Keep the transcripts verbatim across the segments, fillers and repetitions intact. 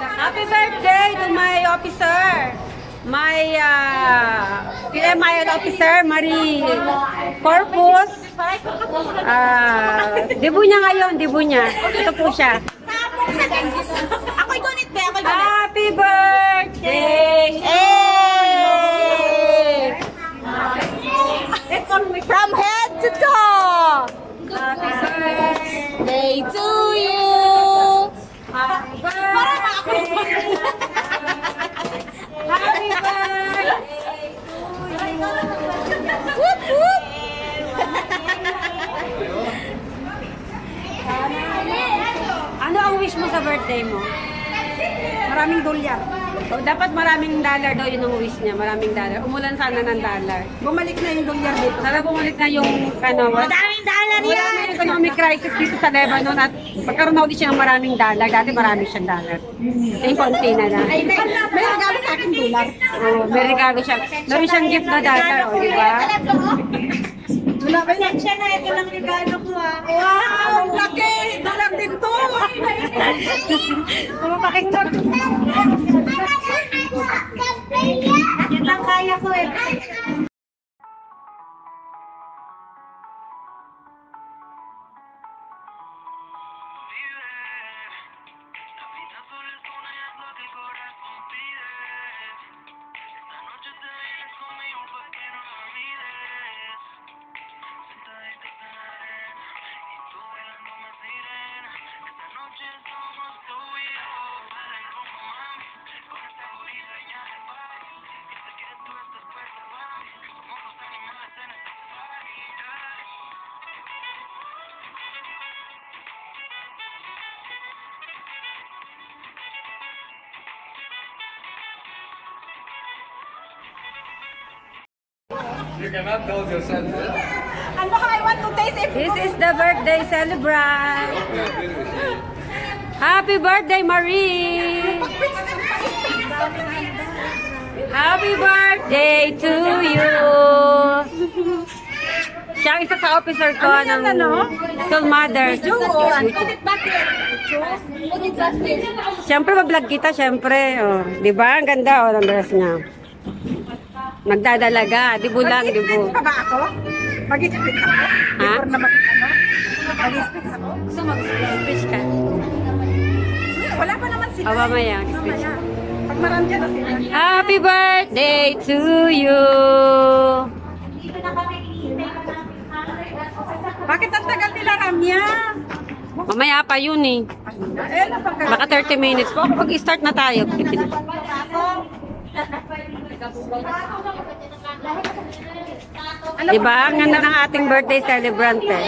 Happy birthday to my officer. My uh, P M I L officer, Marie Corpus. Uh, debu niya ngayon, debu niya. Ito po siya. Ako'y donate ba? Ako'y donate. Happy birthday! Hey! From head to toe! Happy birthday to you! Happy birthday! Happy birthday to you! Whoop, whoop. Ano ang wish mo sa birthday mo? Maraming dolyar. So, dapat maraming dollar daw yun ang wish niya. Maraming dollar. Umulan sana ng dollar. Bumalik na yung dolyar dito. Sana bumalik na yung ano, Maraming dollar wala yan! na yung economic crisis dito sa Lebanon at pagkaroon na ulit siya ng maraming dollar. Dati marami siyang dollar. Yung konti na lang. Ay, may, may regalo sa akin dolyar. Oh, may regalo siya. Meron siyang gift na dollar, oh, di ba? Wala ba yun? Siya na, ito lang regalo ko ah. Wow! Laki! Dolyar din to! Pumapakinggan. Yan lang kaya ko eh. You cannot tell yourself that. Ano ka? I want to taste it. This is the birthday celebrant. Happy birthday, Marie! Happy birthday to you! Siya ang isa sa officer ko ng Tool Mothers. Siyempre, mag-vlog kita, siyempre. Oh, di ba? Ang ganda, oh, ng dress niya. Magdadalaga, dibo lang, dibo. Mag-i-spits pa ba ako? Mag-i-spits ako? Ha? Before na mag-ano? Mag-i-spits ako? Gusto mag-speech ka? Wala pa naman sila. O, mamaya, mag-speech. Pag marami dyan na sila. Happy birthday to you! Bakit ang tagal nila, Ramya? Mamaya pa yun eh. Eh, napagka... Baka thirty minutes po. Pag-start na tayo. Diba? Ang ganda ng ating birthday celebrant eh.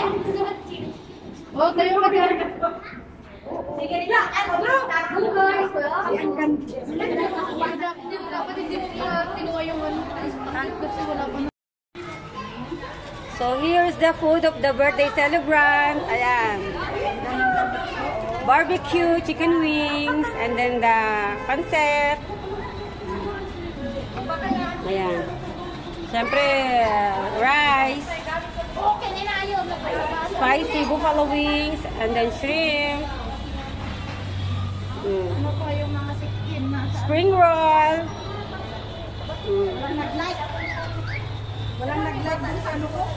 So here's the food of the birthday celebrant. Ayan. Barbecue, chicken wings, and then the pancit. Ayan. Siyempre, uh, rice, spicy buffalo wings, and then shrimp. Mm. Spring roll. Mm. Walang nag-like. Walang nag-like dun sa ano ko.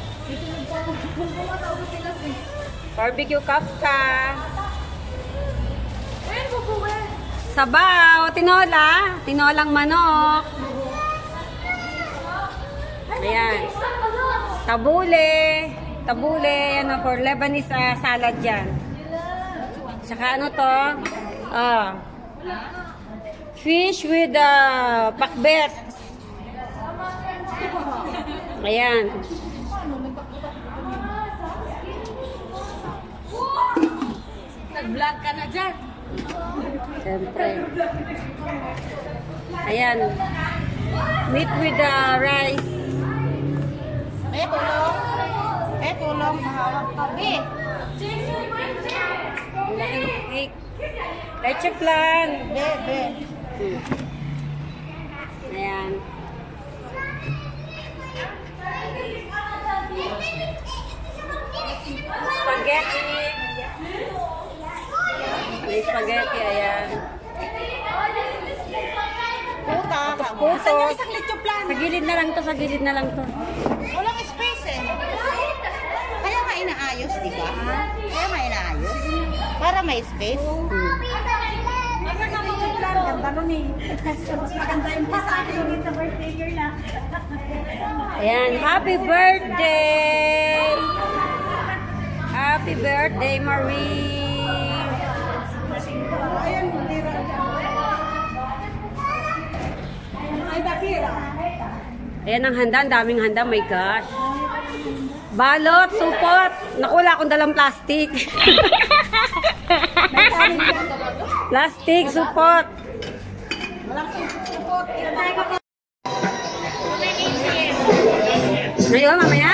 Barbecue kafta. Sabaw, tinola, tinolang manok. Ayan. Tabule, tabule, ano for Lebanese uh, salad yan. Saka ano to? Ah. Fish with uh, pakbet. Ayan. Nag-vlog ka na dyan. Siyempre. Ayan. Meat with the uh, rice. Eh, tulong. Eh, tulong. Mahawak ka. Eh. Ang laking cake. Leche plan. Be, be. Hmm. Ayan. Spaghetti. May spaghetti, ayan. puso. Saan yung isang lechon plan? Sa gilid na lang to, sa gilid na lang to. Walang space eh. Kaya nga inaayos, di ba? Kaya nga inaayos. Para may space. Hmm. Ayan ang lechon plan. Ganda nun eh. Mas maganda yung sa akin sa birthday girl na. Ayan, happy birthday! Happy birthday, Marie! Ayan, tira. Ay, bakira. Ayan ang handa, ang daming handa, my gosh. Balot, supot. Naku, wala akong dalang plastic. Plastic, supot. Walang support. Ngayon, mamaya?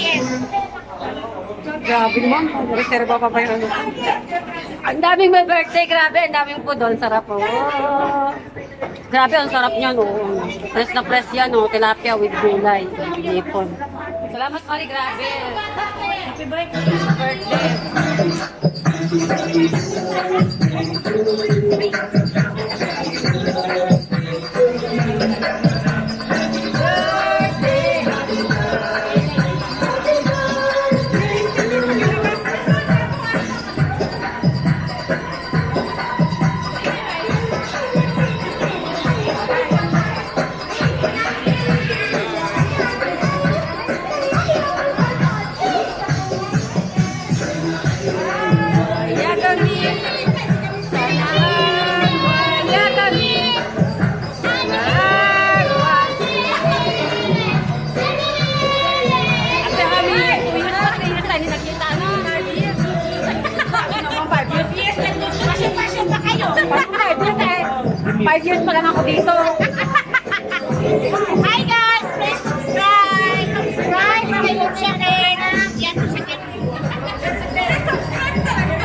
Grabe naman, reserva pa pa yun. Ang daming may birthday, grabe, ang daming po doon, sarap po. Grabe, ang sarap niya, no. Press na press yan, no. Tilapia with gulay. Ipon. Salamat, Mari, grabe. Happy birthday. Happy birthday. Waya kami. Sanahan. Waya kami. Sanahan. Ate kami. Two years pa, three years tayo nakita. Ano? Five years. Pasyon-pasyon pa kayo. Five years eh. Five years pa lang ako dito. Hi guys! Please subscribe! Subscribe! Pakilog siya rin! Yan po siya rin! Subscribe talaga!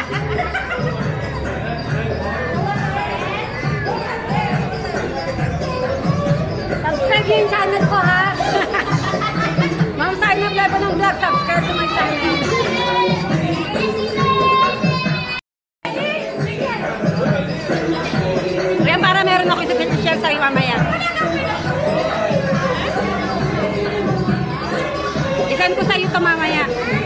Subscribe yung channel ko, ha? Ma'am Sarna Vlog ng vlog. Subscribe to my channel. Kaya para meron ako isa-share sa'yo mamaya. Isan ko sa'yo ito mamaya.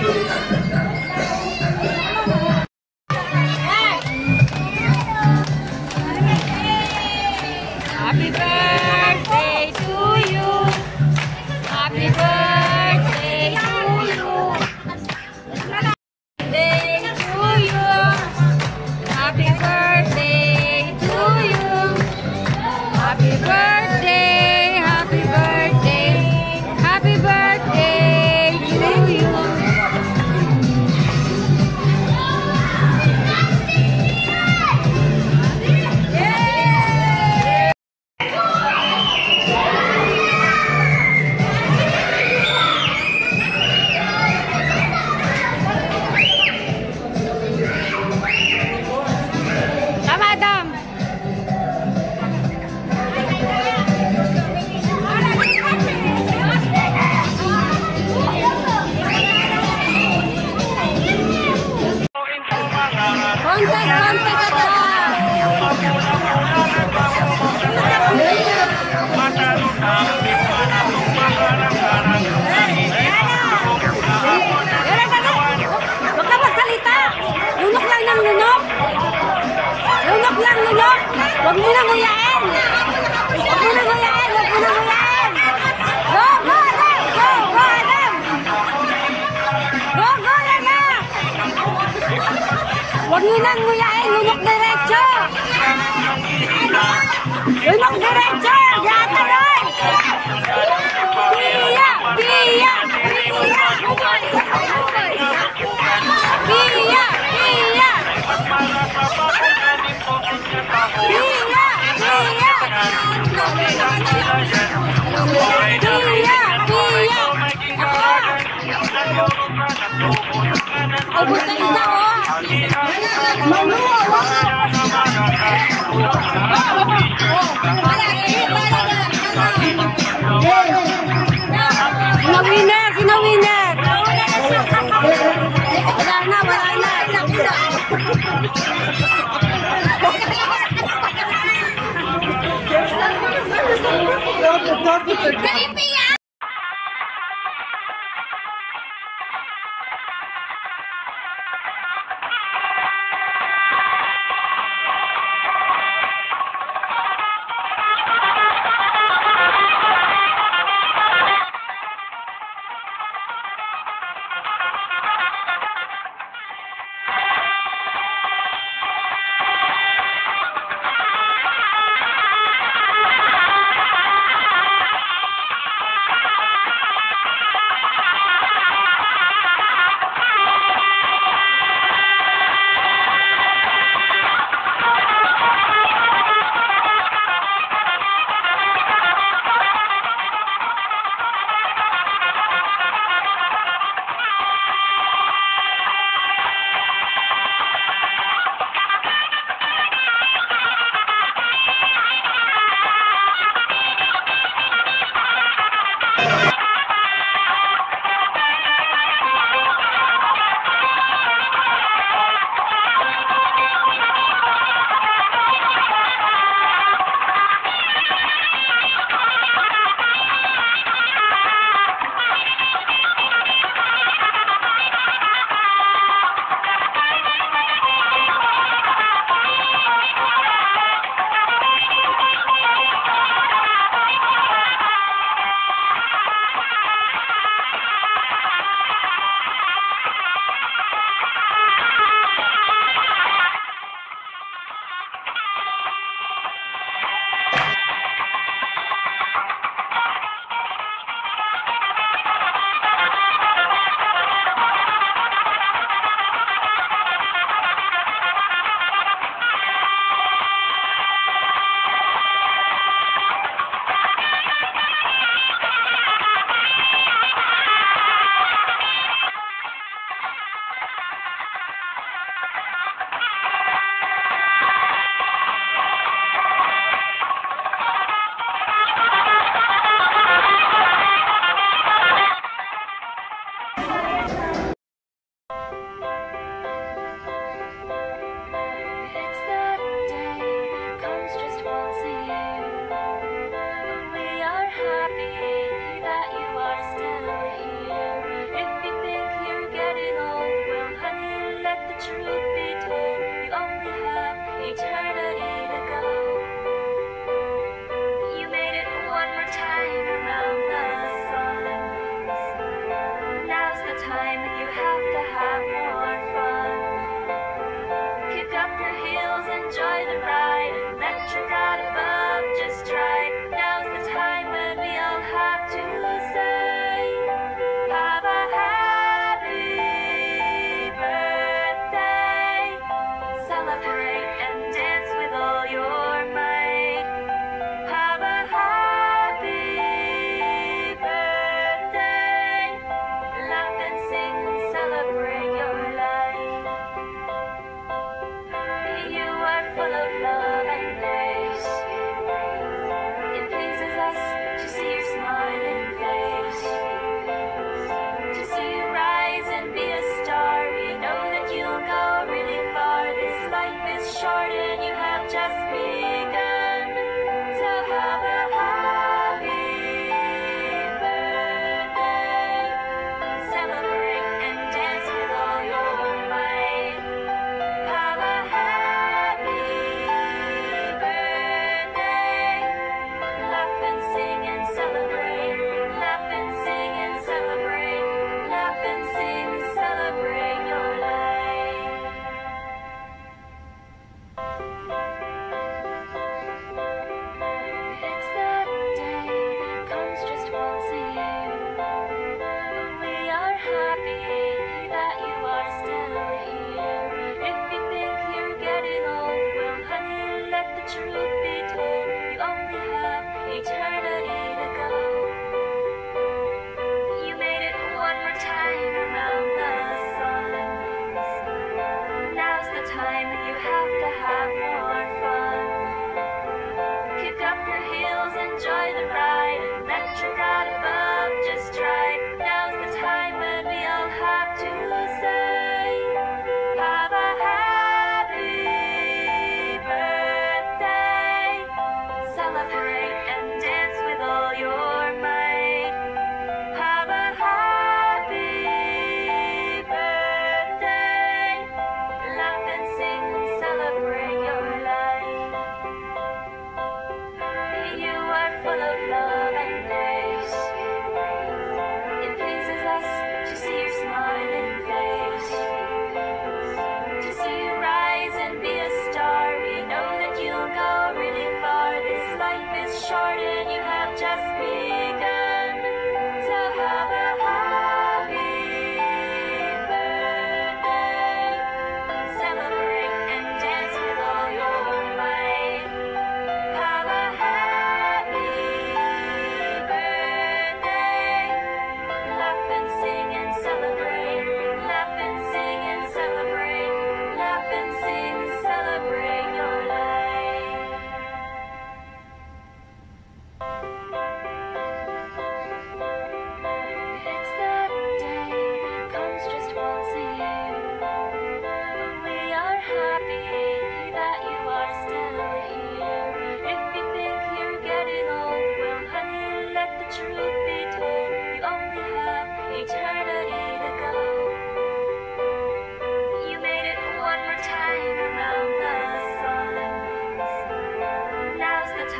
Happy birthday to you. Happy birthday to you. Birthday to you. Happy birthday to you. Happy birthday, happy birthday, happy birthday to you. Tama, Adam. Contest, contest ito. Wala ka na. Huwag ka magsalita. Lunok lang ng lunok. Lunok lang, lunok. Huwag mo nang huyain. Huwag mo nang huyain. Huwag mo nang huyain. Go, go, Adam. Go, go, Adam. Go, go, Adam. Huwag mo nang huyain. Lunok diretso. Lunok diretso. Yata ron. Pia, pia, pia. Pia, pia. Ubus na isa ko. Sino winner? Sino winner? Wala na, wala na. Kalipi yan!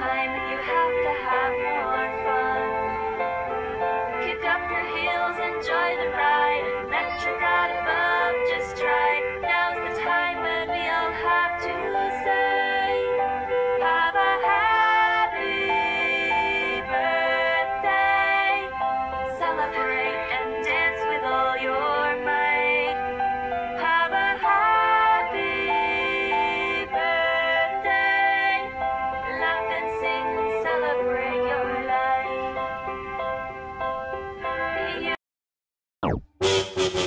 time that you have to have more fun. Kick up your heels, enjoy the ride, and let your God above just try. Now's the time when we all have to say, have a happy birthday. Celebrate and dance with all your might. Have a happy birthday. Laugh and sing and celebrate your life. Be you.